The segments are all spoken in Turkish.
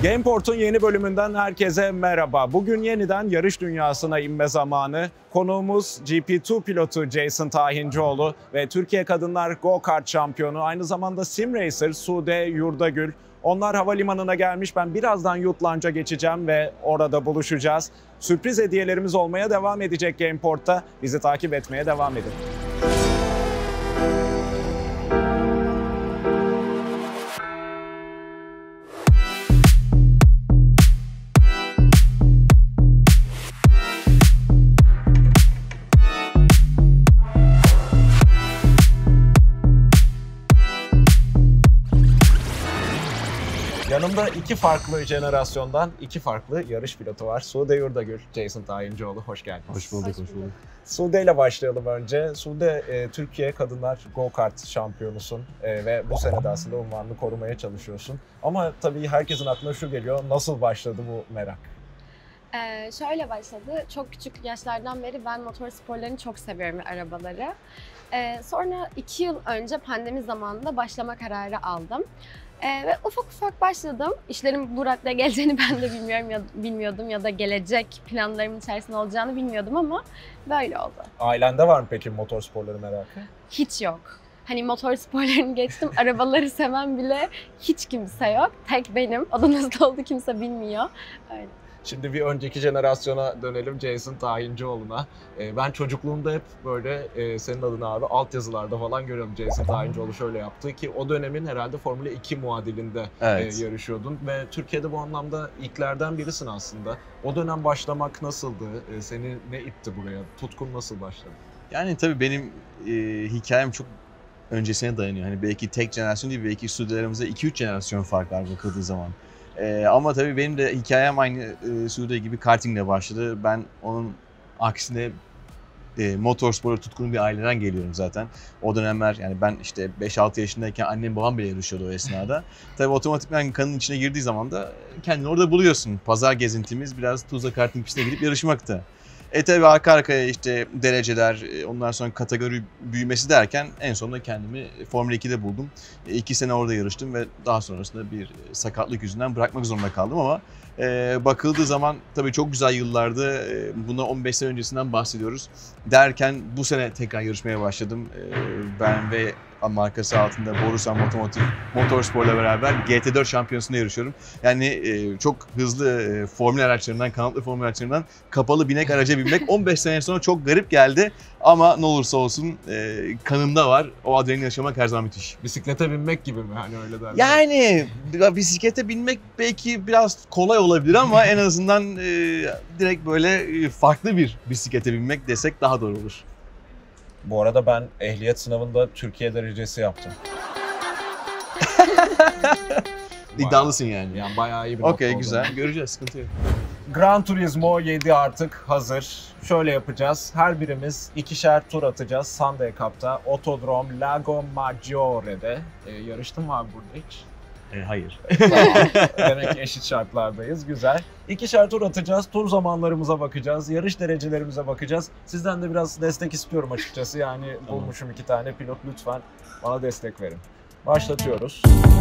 Gameport'un yeni bölümünden herkese merhaba. Bugün yeniden yarış dünyasına inme zamanı. Konuğumuz GP2 pilotu Jason Tahincioğlu ve Türkiye Kadınlar Go-Kart şampiyonu, aynı zamanda sim racer Sude Yurdagül. Onlar havalimanına gelmiş. Ben birazdan Youth Lounge'a geçeceğim ve orada buluşacağız. Sürpriz hediyelerimiz olmaya devam edecek Gameport'ta. Bizi takip etmeye devam edin. Yanımda iki farklı jenerasyondan iki farklı yarış pilotu var. Sude Yurdagül, Jason Tahincioğlu. Hoş geldiniz. Hoş bulduk, hoş bulduk. Sude ile başlayalım önce. Sude, Türkiye Kadınlar Go-Kart şampiyonusun ve bu sene de aslında unvanını korumaya çalışıyorsun. Ama tabii herkesin aklına şu geliyor, nasıl başladı bu merak? Şöyle başladı. Çok küçük yaşlardan beri ben motor sporlarını çok seviyorum, arabaları. Sonra 2 yıl önce pandemi zamanında başlama kararı aldım. Ve ufak ufak başladım. İşlerin bu raddeye geleceğini ben de bilmiyordum ya da gelecek planlarımın içerisinde olacağını bilmiyordum ama böyle oldu. Ailende var mı peki motor sporları merakı? Hiç yok. Hani motor sporlarını geçtim, arabaları seven bile hiç kimse yok. Tek benim. O da nasıl oldu kimse bilmiyor. Öyle. Şimdi bir önceki jenerasyona dönelim, Jason Tahincioğlu'na. Ben çocukluğumda hep böyle senin adını abi altyazılarda falan görüyorum. Jason Tahincioğlu şöyle yaptı ki o dönemin herhalde Formula 2 muadilinde yarışıyordun. Ve Türkiye'de bu anlamda ilklerden birisin aslında. O dönem başlamak nasıldı? Seni ne itti buraya? Tutkun nasıl başladı? Yani tabii benim hikayem çok öncesine dayanıyor. Hani belki tek jenerasyon değil, belki stüdyolarımızda 2-3 jenerasyon fark var bakıldığı zaman. Ama tabii benim de hikayem aynı Sude gibi kartingle başladı. Ben onun aksine motorsporla tutkunu bir aileden geliyorum zaten. O dönemler yani ben işte 5-6 yaşındayken annem babam bile yarışıyordu o esnada. Tabii otomatikman kanın içine girdiği zaman da kendini orada buluyorsun. Pazar gezintimiz biraz Tuzla karting pistine gidip yarışmaktı. Tabii arka arkaya işte dereceler, ondan sonra kategori büyümesi derken en sonunda kendimi Formula 2'de buldum. 2 sene orada yarıştım ve daha sonrasında bir sakatlık yüzünden bırakmak zorunda kaldım ama bakıldığı zaman tabii çok güzel yıllardı. Buna 15 sene öncesinden bahsediyoruz. Derken bu sene tekrar yarışmaya başladım. Ben ve markası altında Borusan Motorspor'la beraber GT4 şampiyonasında yarışıyorum. Yani çok hızlı formül araçlarından, kanatlı formül araçlarından kapalı binek araca binmek 15 sene sonra çok garip geldi. Ama ne olursa olsun kanımda var. O adrenalin yaşamak her zaman müthiş. Bisiklete binmek gibi mi? Hani öyle derler. Yani bisiklete binmek belki biraz kolay olabilir ama en azından direkt böyle farklı bir bisiklete binmek desek daha doğru olur. Bu arada ben ehliyet sınavında Türkiye derecesi yaptım. İddialısın yani. Yani bayağı iyi bir nokta. Okey, güzel. Göreceğiz, sıkıntı yok. Gran Turismo 7 artık hazır. Şöyle yapacağız. Her birimiz 2'şer tur atacağız Sunday Cup'ta. Otodrom Lago Maggiore'de. Yarıştın mı abi burada hiç? Hayır. Tamam. Demek ki eşit şartlardayız. Güzel. 2'şer tur atacağız. Tur zamanlarımıza bakacağız. Yarış derecelerimize bakacağız. Sizden de biraz destek istiyorum açıkçası. Yani bulmuşum 2 tane pilot. Lütfen bana destek verin. Başlatıyoruz.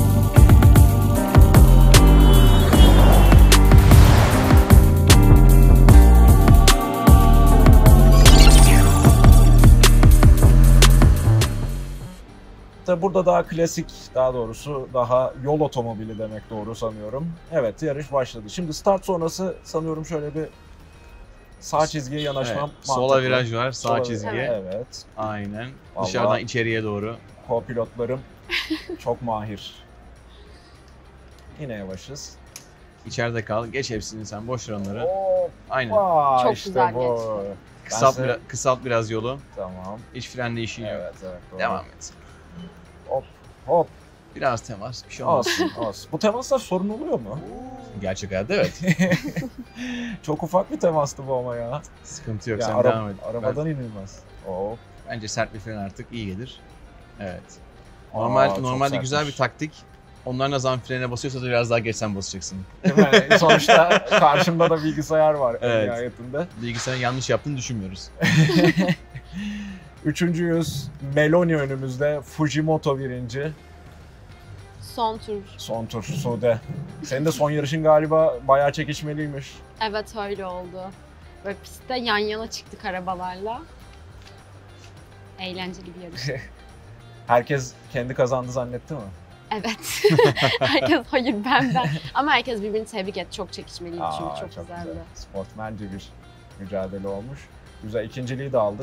Burada daha klasik, daha doğrusu daha yol otomobili demek doğru sanıyorum. Evet, yarış başladı. Şimdi start sonrası sanıyorum şöyle bir sağ çizgiye yanaşmam mantıklı. Sola viraj var, sağ çizgiye. Evet. Aynen. Vallahi dışarıdan içeriye doğru. Co-pilotlarım çok mahir. Yine yavaşız. İçeride kal, geç hepsini sen, boş ver onları. Aynen. Çok işte güzel bu. Kısalt biraz yolu. Tamam. İç frenle işin yok. Evet, doğru. Devam et. Hop. Biraz temas, bir şey olmaz. Olsun. Bu temaslar sorun oluyor mu? Gerçek hayatta evet. Çok ufak bir temastı bu ama ya. Sıkıntı yok, sen devam et. Arabadan inilmez. Bence sert bir fren artık iyi gelir. Evet. Normalde güzel bir taktik. Onlar ne zaman frene basıyorsa da biraz daha geç sen basacaksın. Değil mi? Sonuçta karşımda da bilgisayar var en nihayetinde. Bilgisayarın yanlış yaptığını düşünmüyoruz. Üçüncüyüz. Meloni önümüzde. Fujimoto birinci. Son tur. Son tur Sude. Senin de son yarışın galiba bayağı çekişmeliymiş. Evet öyle oldu. Böyle pistte yan yana çıktık arabalarla. Eğlenceli bir yarış. Herkes kendi kazandı zannetti mi? Evet. Herkes hayır ben. Ama herkes birbirini tebrik etti. Çok çekişmeliydi çünkü çok güzeldi. Güzel. Sportmence bir mücadele olmuş. Güzel, ikinciliği de aldık.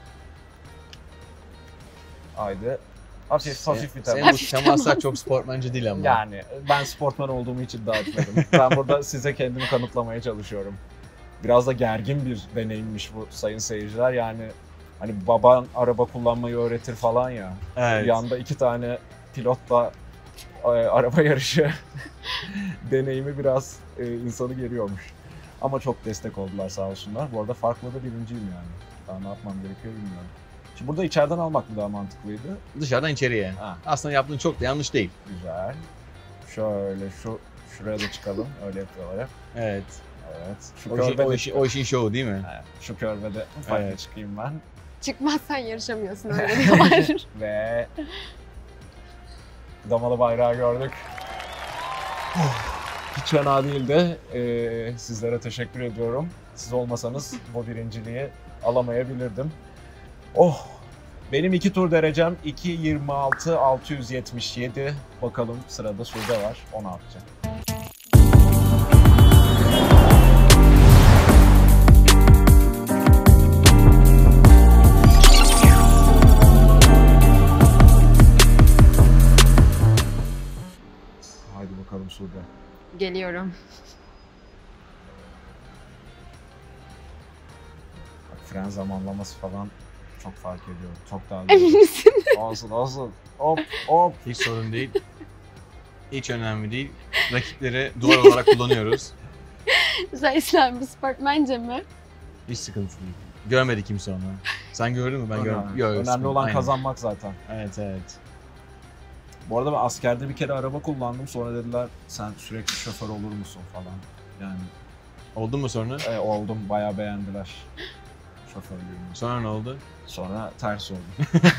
Haydi. Hafif bir Senin temas. bu temaslar çok sportmence değil ama. Yani ben sportman olduğumu için daha etmedim. Ben burada size kendimi kanıtlamaya çalışıyorum. Biraz da gergin bir deneyimmiş bu sayın seyirciler. Yani hani baban araba kullanmayı öğretir falan ya. Evet. Yanda 2 tane pilotla araba yarışı deneyimi biraz insanı geriyormuş. Ama çok destek oldular sağ olsunlar. Bu arada farklı da birinciyim yani. Daha ne yapmam gerekiyor bilmiyorum. Şimdi burada içeriden almak mı daha mantıklıydı? Dışarıdan içeriye. Ha. Aslında yaptığın çok da yanlış değil. Güzel. Şöyle şuraya da çıkalım. Öyle yapıyorlar hep. Evet. Evet. Şu O işin şovu değil mi? Evet. Şu körvede ufak Evet. çıkayım ben. Çıkmazsan yarışamıyorsun öyle diyorlar. Ve damalı bayrağı gördük. Hiç fena değildi. Sizlere teşekkür ediyorum. Siz olmasanız bu birinciliği alamayabilirdim. Oh! Benim 2 tur derecem 2.26.677. Bakalım sırada Sude var. O ne yapacak? Haydi bakalım Sude. Geliyorum. Bak, fren zamanlaması falan çok fark ediyor. Çok daha Emin güzel. misin? Olsun. Hop hop. Hiç sorun değil. Hiç önemli değil. Rakipleri duvar olarak kullanıyoruz. Zaysel bu sportmence mi? Hiç sıkıntı değil. Görmedi kimse onu. Sen gördün mü? Ben görmedim. Yok, Önemli olan aynen. kazanmak zaten. Evet evet. Bu arada ben askerde bir kere araba kullandım. Sonra dediler sen sürekli şoför olur musun falan. Yani Oldu mu sonra? oldum. Bayağı beğendiler şoförlüğümü. Sonra ne oldu? Sonra ters oldu.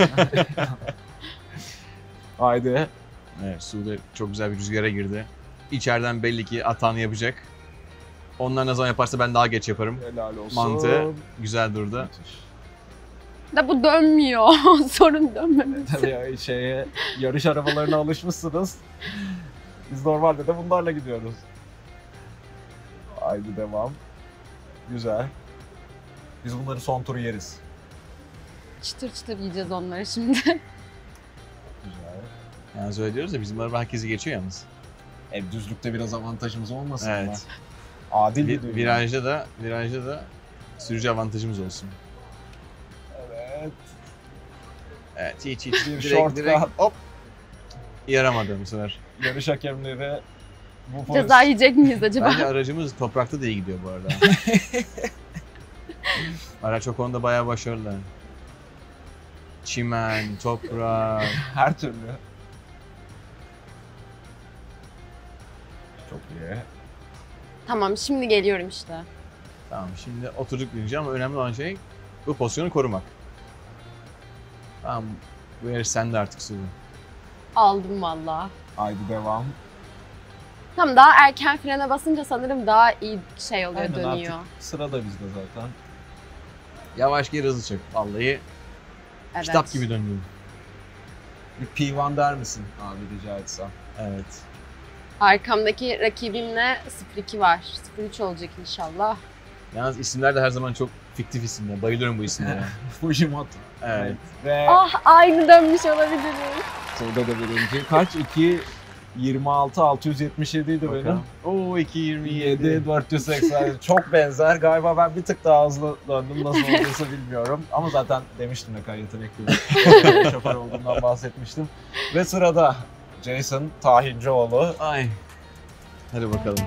Haydi. Evet, Sude çok güzel bir rüzgara girdi. İçeriden belli ki atağını yapacak. Onlar ne zaman yaparsa ben daha geç yaparım. Helal olsun. Mantığı güzel durdu. Müthiş. Da bu dönmüyor. Sorun dönmemesi. Tabii ya, yarış arabalarına alışmışsınız. Biz normalde de bunlarla gidiyoruz. Haydi devam. Güzel. Biz bunları son turu yeriz. Çıtır çıtır yiyeceğiz onları şimdi. Güzel. Yani öyle diyoruz ya bizim araba herkesi geçiyor yalnız. Düzlükte biraz avantajımız olmasın Evet. ama. Adil bir dünya. Virajda da sürücü avantajımız olsun. Evet. Evet, hiç. Bir shortcut. direkt hop. Yaramadı bu sefer. Yarış hakemleri bu Ceza yiyecek miyiz acaba? Bence aracımız toprakta da iyi gidiyor bu arada. Araç o konuda bayağı başarılı. Çimen, toprak. her türlü. Çok iyi. Tamam şimdi geliyorum işte. Tamam şimdi oturduk birinci ama önemli olan şey bu pozisyonu korumak. Tamam bu yarış sende artık Sude. Aldım valla. Haydi devam. Tamam daha erken frene basınca sanırım daha iyi şey oluyor, Aynen, dönüyor. artık sıra da bizde zaten. Yavaş geri hızlı çek. Vallahi Evet. kitap gibi döndün. Bir P1 der misin abi rica etsem? Evet. Arkamdaki rakibimle 0-2 var. 0-3 olacak inşallah. Yalnız isimler de her zaman çok fiktif isimler. Bayılıyorum bu isimlere. Fujimoto. Evet. Ve Ah aynı dönmüş olabiliriz. Sude de birinci. Kaç? 2.26.677 idi benim. Bakalım. Oo 2.27. 480. Çok benzer. Galiba ben bir tık daha hızlı döndüm. Nasıl olduysa bilmiyorum. Ama zaten demiştim ne kadar yetenekli bir şoför olduğundan bahsetmiştim. Ve sırada Jason Tahincioğlu. Ay. Hadi bakalım.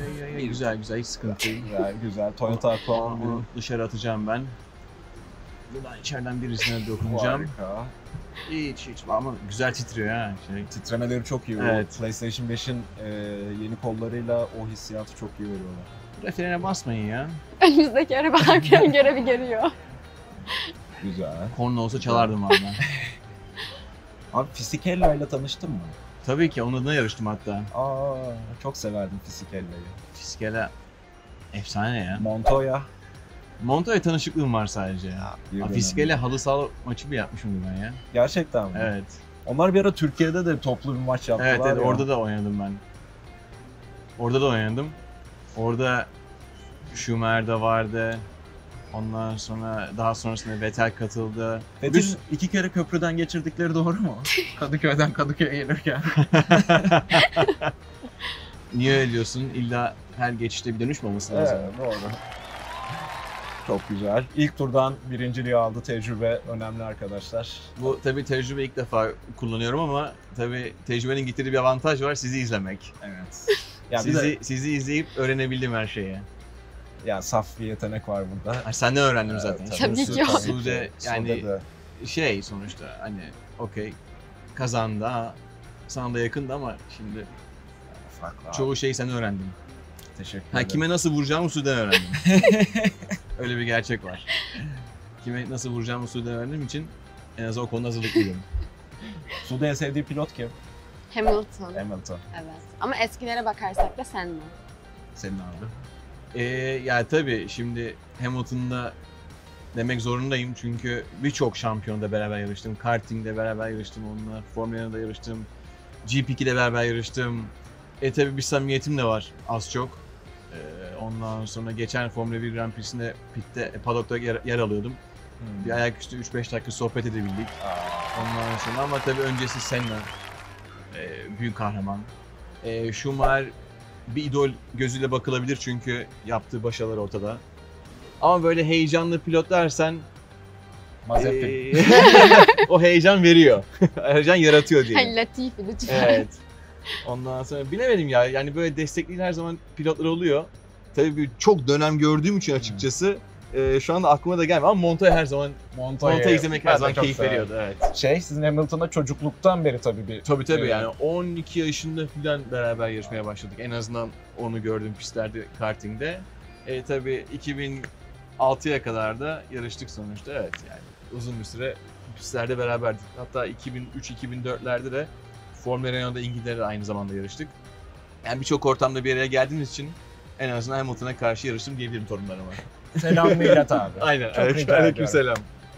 Güzel hiç sıkıntı değil. Güzel, güzel. Toyota Aquaman Onu dışarı atacağım ben. Buradan içeriden birisine dokunacağım. Harika. Hiç ama güzel titriyor ha. Titremeleri çok iyi. Evet. O PlayStation 5'in yeni kollarıyla o hissiyatı çok iyi veriyorlar. Burada frene basmayın ya. Önümüzdeki arabalar görevi görüyor. Güzel. Korna olsa çalardım valla. Abi Fisichella ile tanıştın mı? Tabii ki onun adına yarıştım hatta. Aa, çok severdim Fisichella'yı. Fisichella efsane ya. Montoya. Montoya tanışıklığım var sadece. Bir dönem. Fisichella halı saha maçı bir yapmışım ben ya. Gerçekten mi? Evet. Onlar bir ara Türkiye'de de toplu bir maç yaptılar Evet, ya. orada da oynadım ben. Orada da oynadım. Orada Schumacher de vardı. Ondan sonra daha sonrasında Vettel katıldı. Vettel'in 2 kere köprüden geçirdikleri doğru mu? Kadıköy'den Kadıköy'e gelirken. Niye öyle diyorsun? İlla her geçişte bir dönüş mü olması lazım? Evet, doğru. Çok güzel. İlk turdan birinciliği aldı, tecrübe önemli arkadaşlar. Bu tabii tecrübe ilk defa kullanıyorum ama tabii tecrübenin getirdiği bir avantaj var, sizi izlemek. Evet. Ya bir de Sizi izleyip öğrenebildim her şeyi. ya saf bir yetenek var burada. Ay, senden öğrendim zaten. Tabii ki. Sude yani Sude de. sonuçta hani okey kazandı ha, sana da yakındı ama şimdi Farklı abi. çoğu şeyi senden öğrendim. Teşekkür Ha, ederim. kime nasıl vuracağımı Sude'den öğrendim. Öyle bir gerçek var. Kime nasıl vuracağımı Sude'den öğrendiğim için en azından o konuda hazırlıklıydım. Sude'ye sevdiği pilot kim? Hamilton. Hamilton. Evet. Ama eskilere bakarsak da Senna. Senin abi. Ya tabii şimdi Hamilton'da demek zorundayım çünkü birçok şampiyonda beraber yarıştım. Karting'de beraber yarıştım onunla, Formula 1'de yarıştım, GP2'de beraber yarıştım. Tabii bir samimiyetim de var az çok. Ondan sonra geçen Formula 1 Grand Prix'sinde pitte, paddock'ta yer alıyordum. Bir ayaküstü 3-5 dakika sohbet edebildik. Ondan sonra ama tabii öncesi Senna, büyük kahraman. Schumacher bir idol gözüyle bakılabilir çünkü yaptığı başarılar ortada. Ama böyle heyecanlı pilot dersen Mazepin. o heyecan veriyor. Heyecan yaratıyor diye. Hani Latifi lütfen. Evet. Ondan sonra bilemedim ya. Yani böyle destekleyen her zaman pilotlar oluyor. Tabii çok dönem gördüğüm için açıkçası şu anda aklıma da gelmiyor ama Montoya her zaman Montoya izlemek her zaman keyif veriyordu. Evet. Sizin Hamilton'da çocukluktan beri tabii bir... Tabii yani 12 yaşında falan beraber yarışmaya başladık. En azından onu gördüğüm pistlerde, kartingde. Tabii 2006'ya kadar da yarıştık sonuçta. Evet yani uzun bir süre pistlerde beraberdik. Hatta 2003-2004'lerde de Formula Renault'da İngiltere'de aynı zamanda yarıştık. Yani birçok ortamda bir araya geldiğimiz için en azından Hamilton'a karşı yarıştım diyebilirim torunlarıma. Selam millet abi. Aynen. Çok rica Aleykümselam.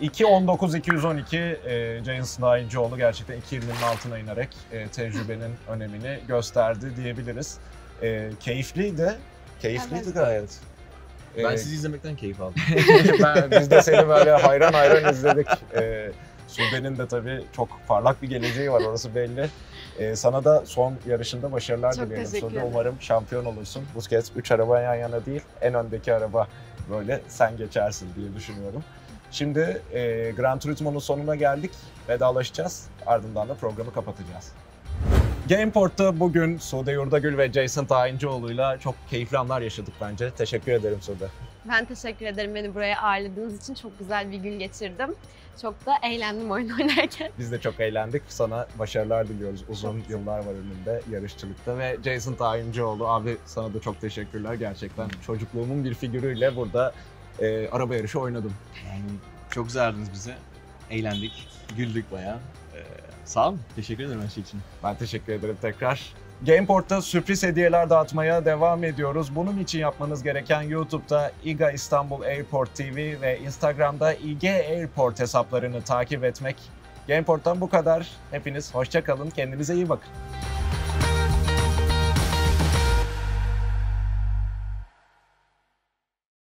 2.19-212 Jason Dahincioğlu gerçekten 2.20'nin altına inerek tecrübenin önemini gösterdi diyebiliriz. Keyifliydi. Keyifliydi Evet. gayet. Ben sizi izlemekten keyif aldım. Biz de seni böyle hayran hayran izledik. Sude'nin de tabii çok parlak bir geleceği var, orası belli. Sana da son yarışında başarılar Çok dileyelim teşekkür Sude. ederim. Umarım şampiyon olursun. Bu kez 3 araba yan yana değil, en öndeki araba böyle sen geçersin diye düşünüyorum. Şimdi Gran Turismo'nun sonuna geldik. Vedalaşacağız. Ardından da programı kapatacağız. Gameport'ta bugün Sude Yurdagül ve Jason Tahincioğlu'yla çok keyifli anlar yaşadık bence. Teşekkür ederim Sude. Ben teşekkür ederim beni buraya ağırladığınız için. Çok güzel bir gün geçirdim. Çok da eğlendim oyun oynarken. Biz de çok eğlendik. Sana başarılar diliyoruz. Uzun yıllar var önünde yarışçılıkta ve Jason Tahincioğlu abi, sana da çok teşekkürler. Gerçekten çocukluğumun bir figürüyle burada araba yarışı oynadım. Yani çok güzel ağırladınız bizi. Eğlendik, güldük bayağı. Sağ olun. Teşekkür ederim her şey için. Ben teşekkür ederim tekrar. Gameport'ta sürpriz hediyeler dağıtmaya devam ediyoruz. Bunun için yapmanız gereken YouTube'da IGA İstanbul Airport TV ve Instagram'da IG Airport hesaplarını takip etmek. Gameport'tan bu kadar. Hepiniz hoşça kalın. Kendinize iyi bakın.